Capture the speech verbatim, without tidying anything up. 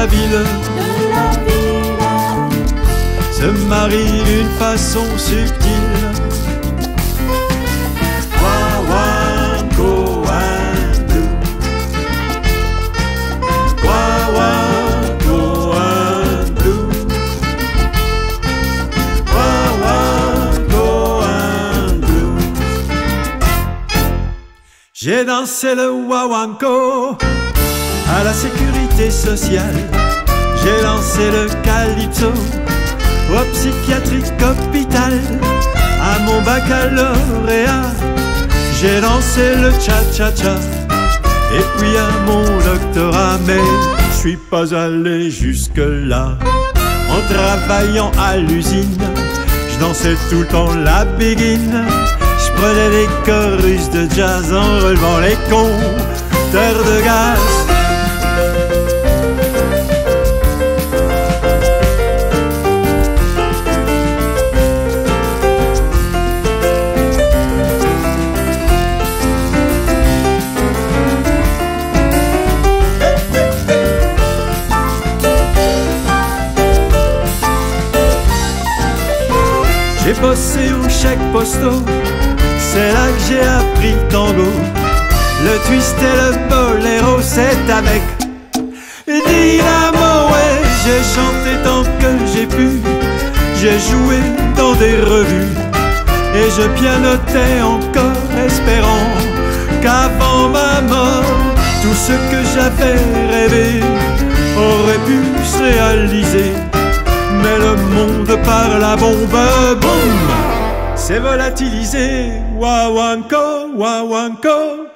la ville se marient d'une façon subtile. Wawanko and blue, Wawanko and blue, Wawanko and blue. J'ai dansé le Wawanko à la sécurité sociale. J'ai lancé le calypso au psychiatrique hôpital. À mon baccalauréat, j'ai lancé le cha-cha-cha. Et puis à mon doctorat, mais je suis pas allé jusque-là. En travaillant à l'usine, je dansais tout le temps la béguine. Je prenais des chorus de jazz en relevant les compteurs de gaz. J'ai bossé aux chèques postaux, c'est là que j'ai appris le tango. Le twist et le boléro, c'est avec Dynamo. Ouais, j'ai chanté tant que j'ai pu, j'ai joué dans des revues et je pianotais encore, espérant qu'avant ma mort, tout ce que j'avais rêvé aurait pu se réaliser. Mais le monde par la bombe, boum, s'est volatilisé. Wawanko, Wawanko.